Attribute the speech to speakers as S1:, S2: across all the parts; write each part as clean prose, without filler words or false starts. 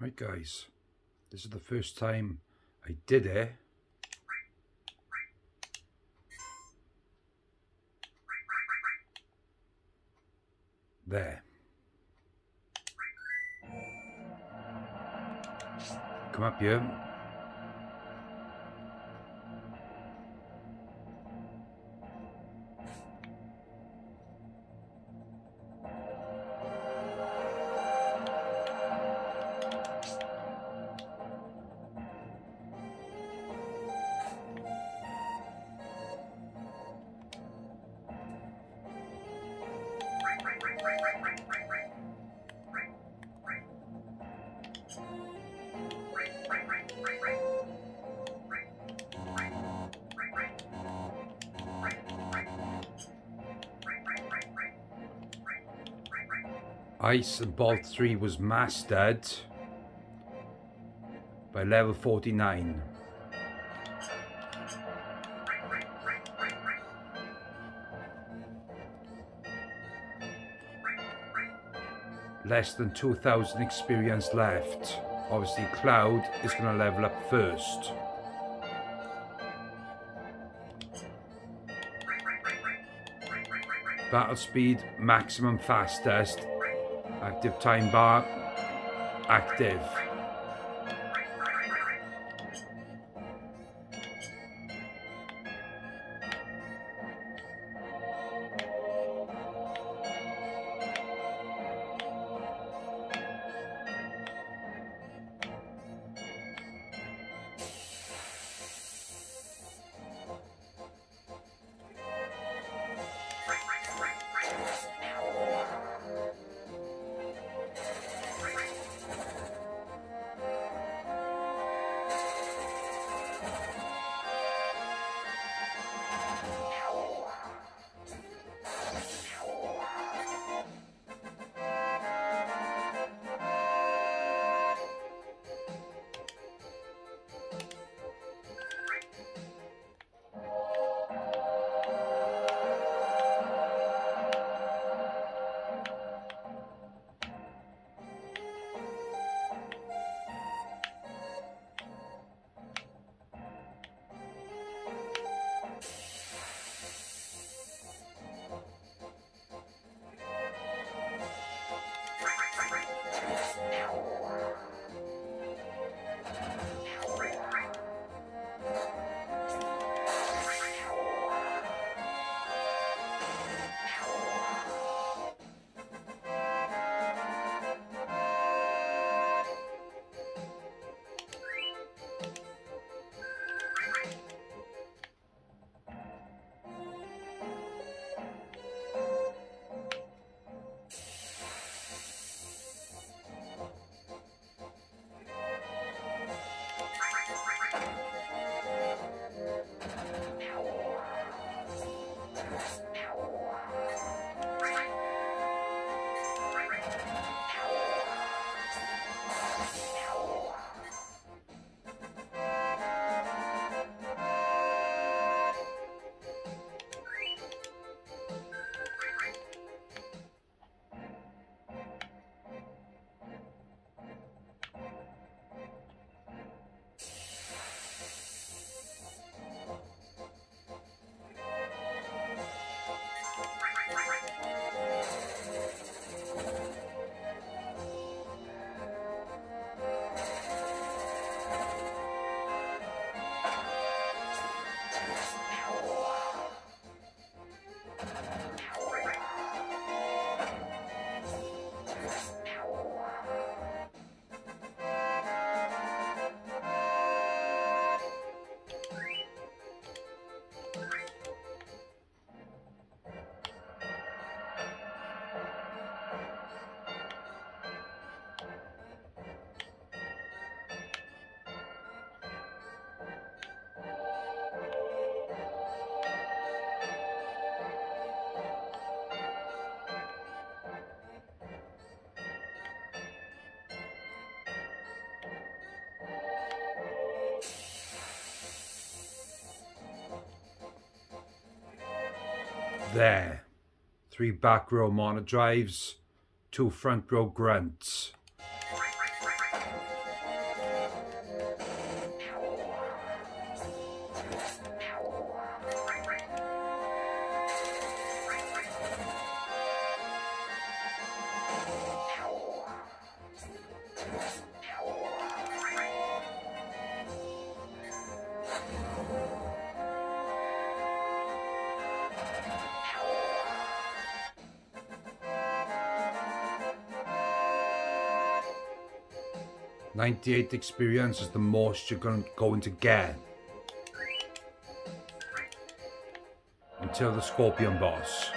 S1: Right guys, this is the first time I did it. There. Come up here. Ice and Bolt 3 was mastered by level 49. Less than 2,000 experience left. Obviously Cloud is going to level up first. Battle speed maximum fastest. Active time bar active. There. 3 back row mono drives, 2 front row grunts. 98 experience is the most you're going to get until the Scorpion boss.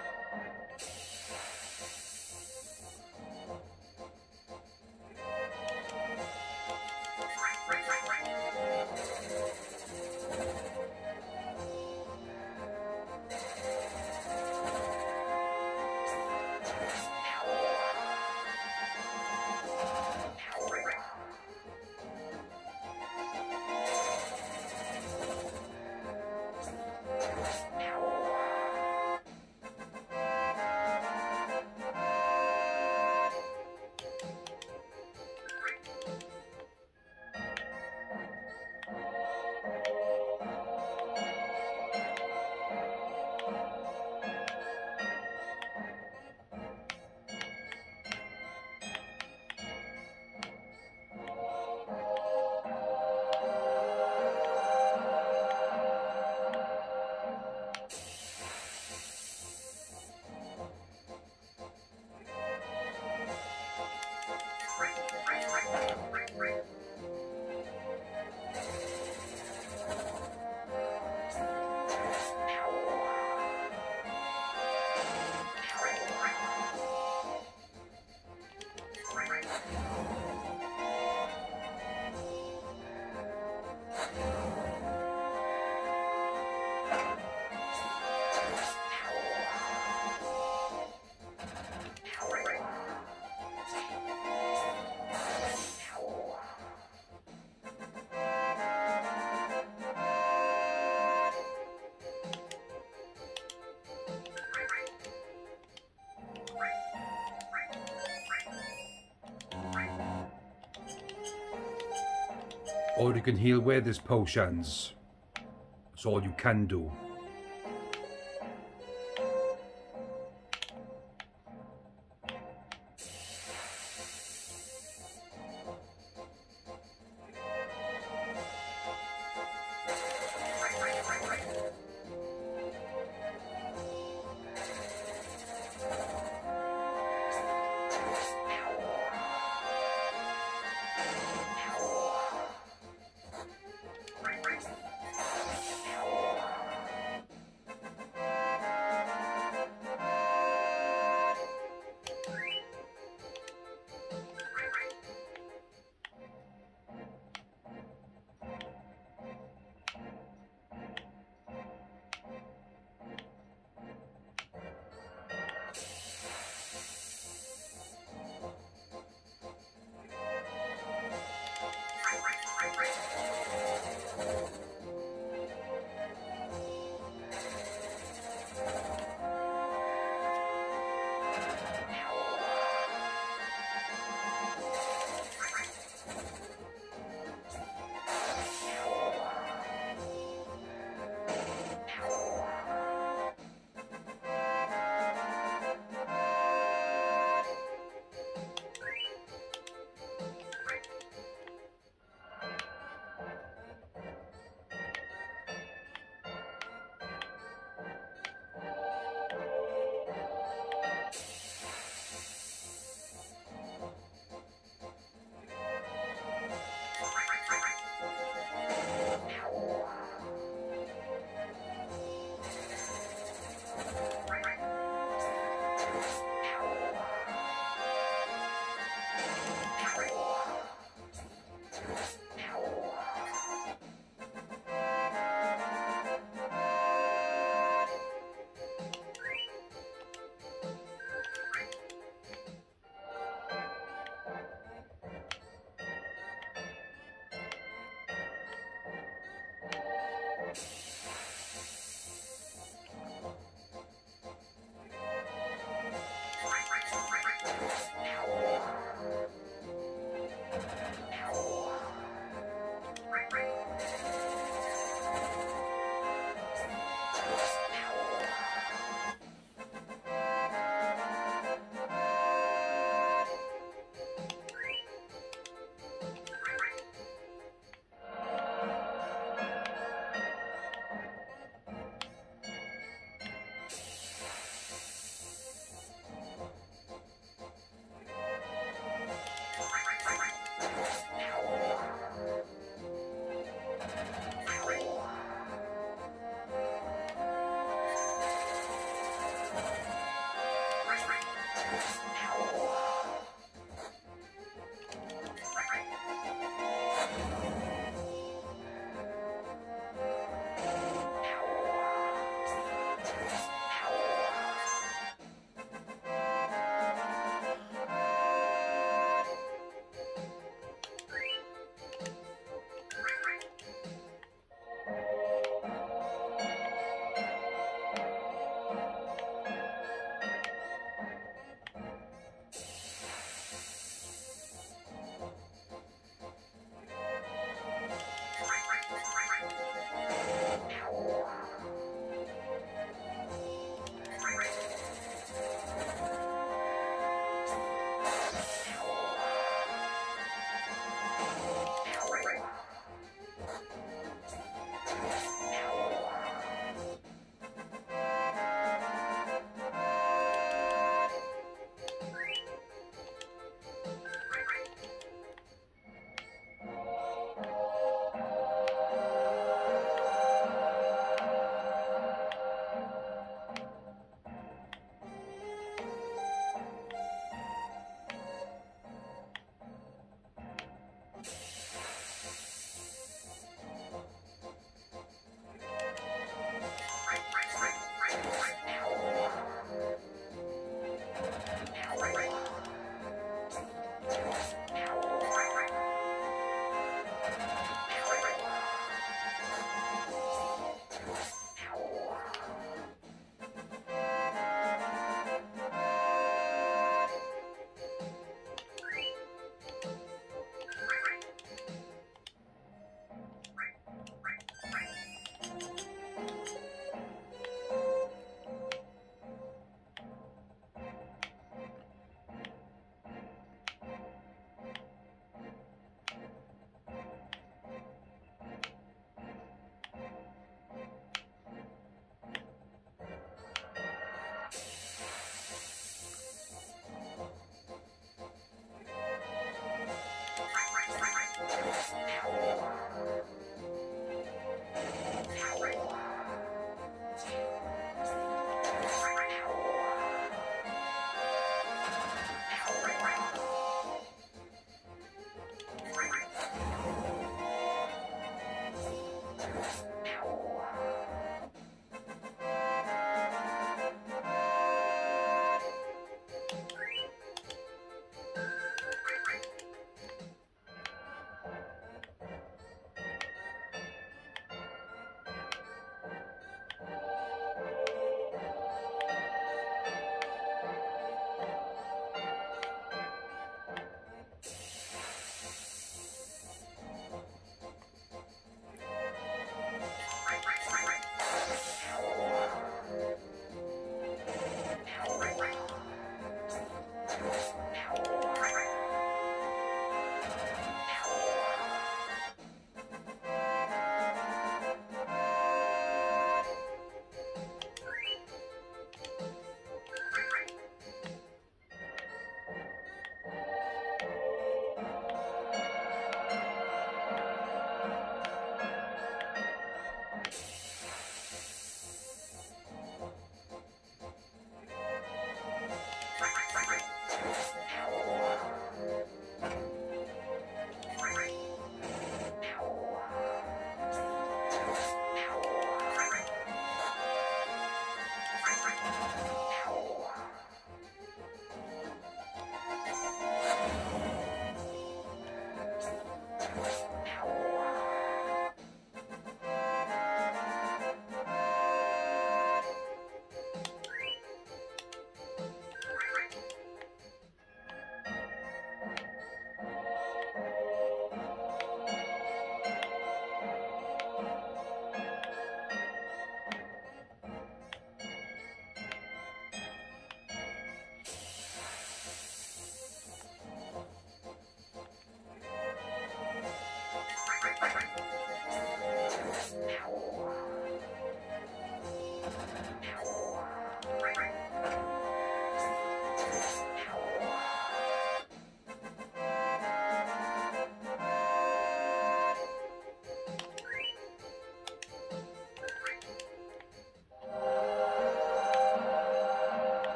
S1: Or you can heal with his potions. That's all you can do.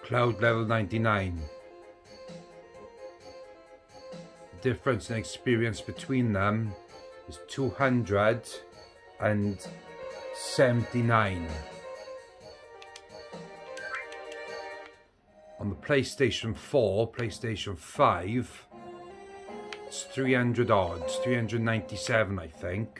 S1: Cloud level 99. The difference in experience between them is 279. On the PlayStation 4, PlayStation 5, it's 300 odds, 397 I think.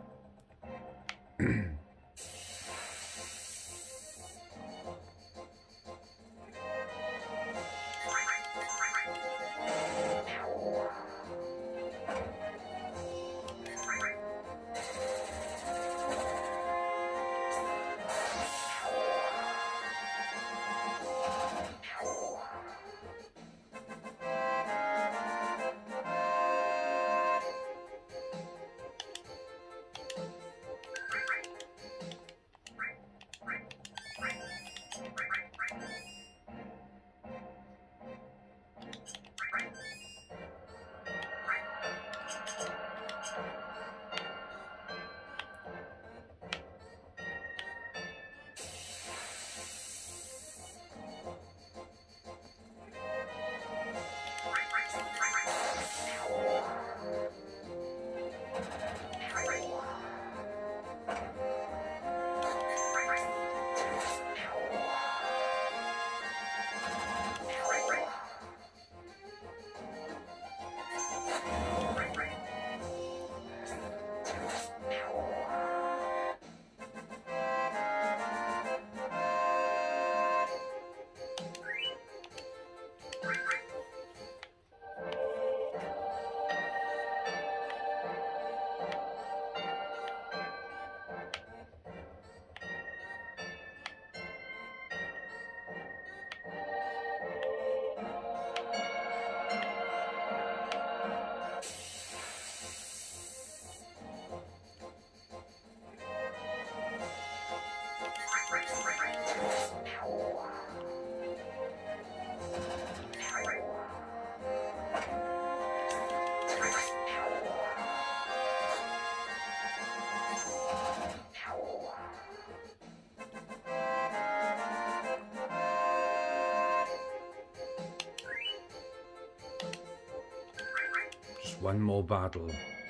S1: One more battle.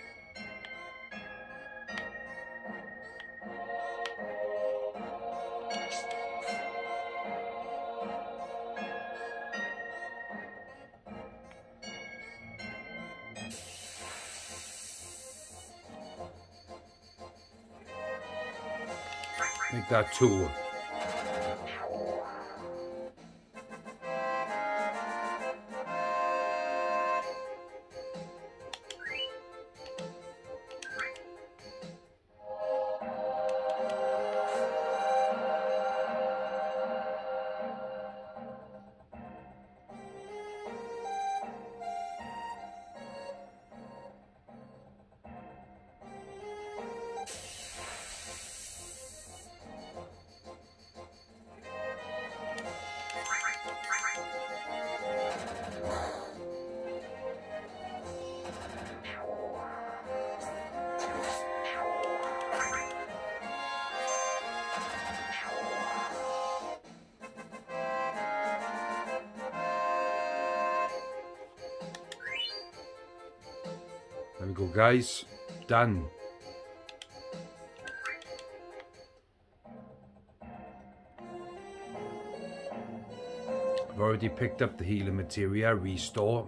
S1: Make that 2. There we go, guys. Done. I've already picked up the healing materia, restore.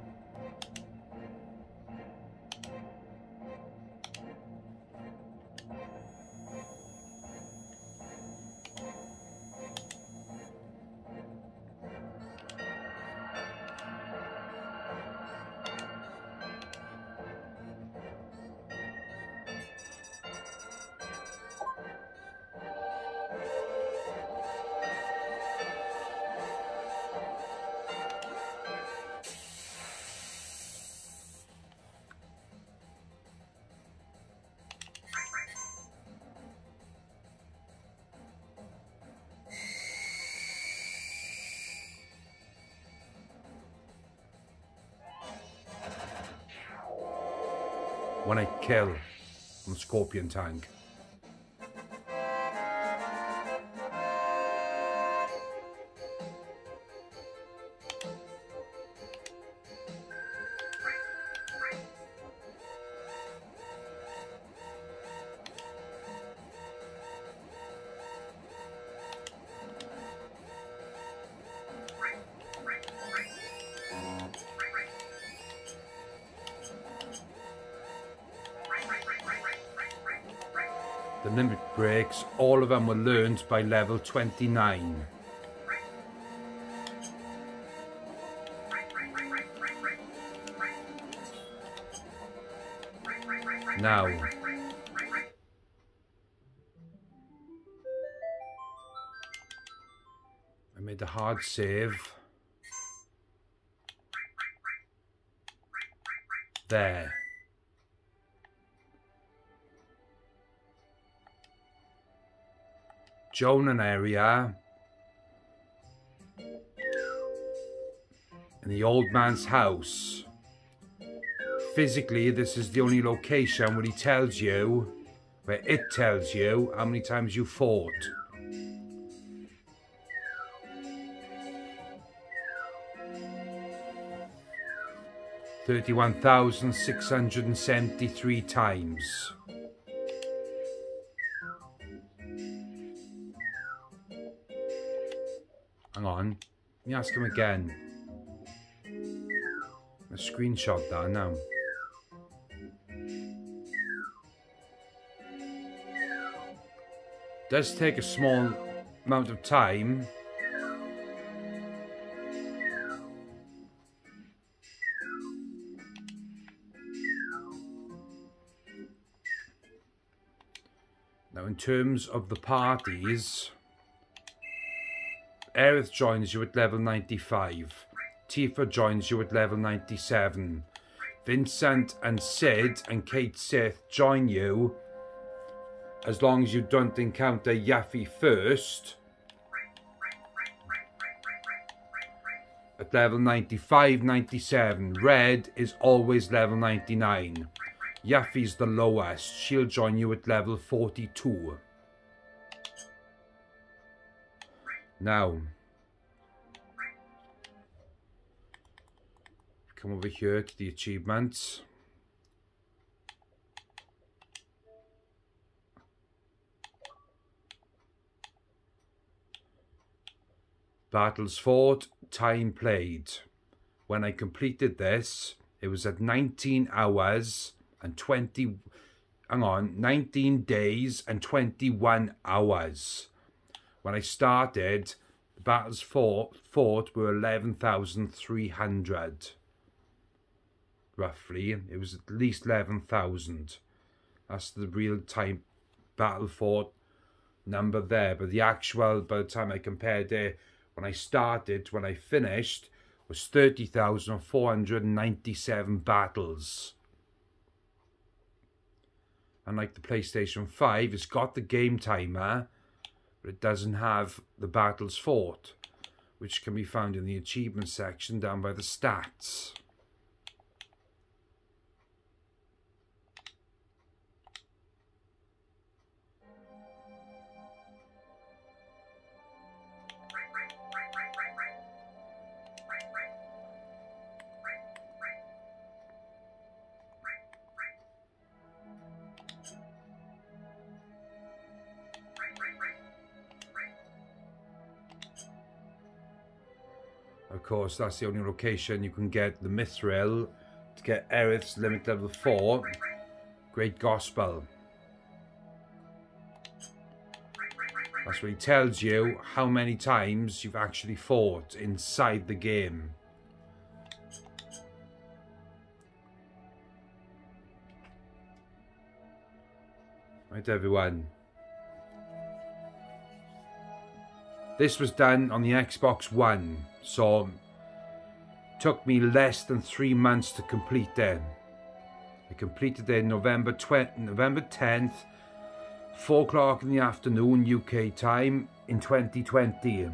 S1: When I kill on the scorpion tank. The limit breaks, all of them were learned by level 29. Now, I made a hard save. There. Joan and area. In the old man's house. Physically, this is the only location where he tells you, where it tells you how many times you fought. $31,673 times. Hang on, let me ask him again. A screenshot that now. Does take a small amount of time. Now, in terms of the parties, Aerith joins you at level 95. Tifa joins you at level 97. Vincent and Sid and Kate Sith join you as long as you don't encounter Yuffie first. At level 95, 97. Red is always level 99. Yuffie's the lowest. She'll join you at level 42. Now, come over here to the achievements. Battles fought, time played. When I completed this, it was at 19 hours and 19 days and 21 hours. When I started, the battles fought were 11,300. Roughly, it was at least 11,000. That's the real time battle fought number there. But the actual, by the time I compared it, when I started to when I finished, was 30,497 battles. Unlike the PlayStation 5, it's got the game timer, but it doesn't have the battles fought, which can be found in the achievement section down by the stats. Of course, that's the only location you can get the Mithril to get Aerith's limit level 4, Great Gospel. That's where he tells you how many times you've actually fought inside the game. Right, everyone. This was done on the Xbox One, so it took me less than 3 months to complete it. I completed it November 10th, 4 o'clock in the afternoon UK time in 2020.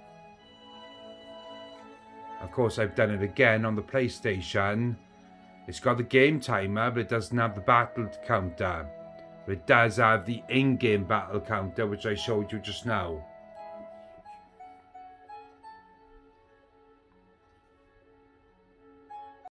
S1: Of course, I've done it again on the PlayStation. It's got the game timer, but it doesn't have the battle counter. But it does have the in-game battle counter, which I showed you just now.